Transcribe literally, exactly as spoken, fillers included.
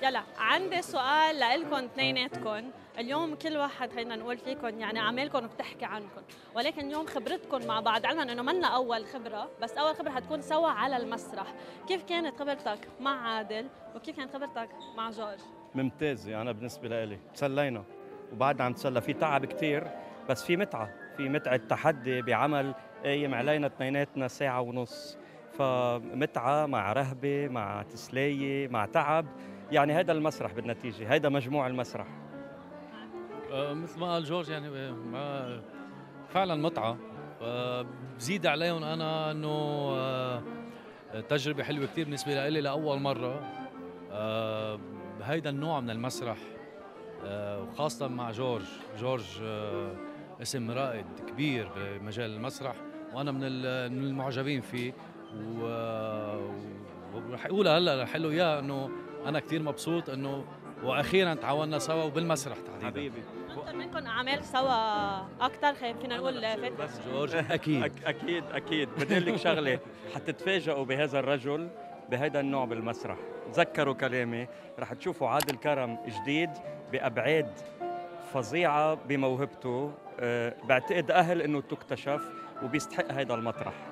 يلا عندي سؤال لكم اثنيناتكم. اليوم كل واحد خلينا نقول فيكم يعني اعمالكم بتحكي عنكم، ولكن اليوم خبرتكم مع بعض، علما انه منا اول خبره، بس اول خبره حتكون سوا على المسرح. كيف كانت خبرتك مع عادل وكيف كانت خبرتك مع جورج؟ ممتازة. أنا بالنسبة لي تسلينا وبعدنا عم نتسلى، في تعب كتير بس في متعة، في متعة تحدي بعمل قايم علينا اثنيناتنا ساعة ونص، فمتعة مع رهبة مع تسلية مع تعب. يعني هيدا المسرح بالنتيجة، هيدا مجموع المسرح. آه، مثل ما قال جورج يعني آه، فعلا متعة. آه، بزيد عليهم أنا إنه آه، تجربة حلوة كتير بالنسبة لي لأول مرة آه، بهيدا النوع من المسرح، آه، وخاصة مع جورج. جورج آه، اسم رائد كبير بمجال المسرح، وأنا من ال- من المعجبين فيه. و- ورح أقول هلا رح أقول له إياه إنه أنا كتير مبسوط إنه وأخيرا تعاوننا سوا وبالمسرح تحديدا. حبيبي. انتم منكم اعمال سوا اكثر، فينا نقول فات. بس جورج أكيد أك- أكيد أكيد. بدي لك شغلة، حتتفاجئوا بهذا الرجل بهذا النوع بالمسرح. تذكروا كلامي، رح تشوفوا عادل كرم جديد بأبعاد فظيعة بموهبته. أه بعتقد أهل إنه تكتشف وبيستحق هذا المطرح.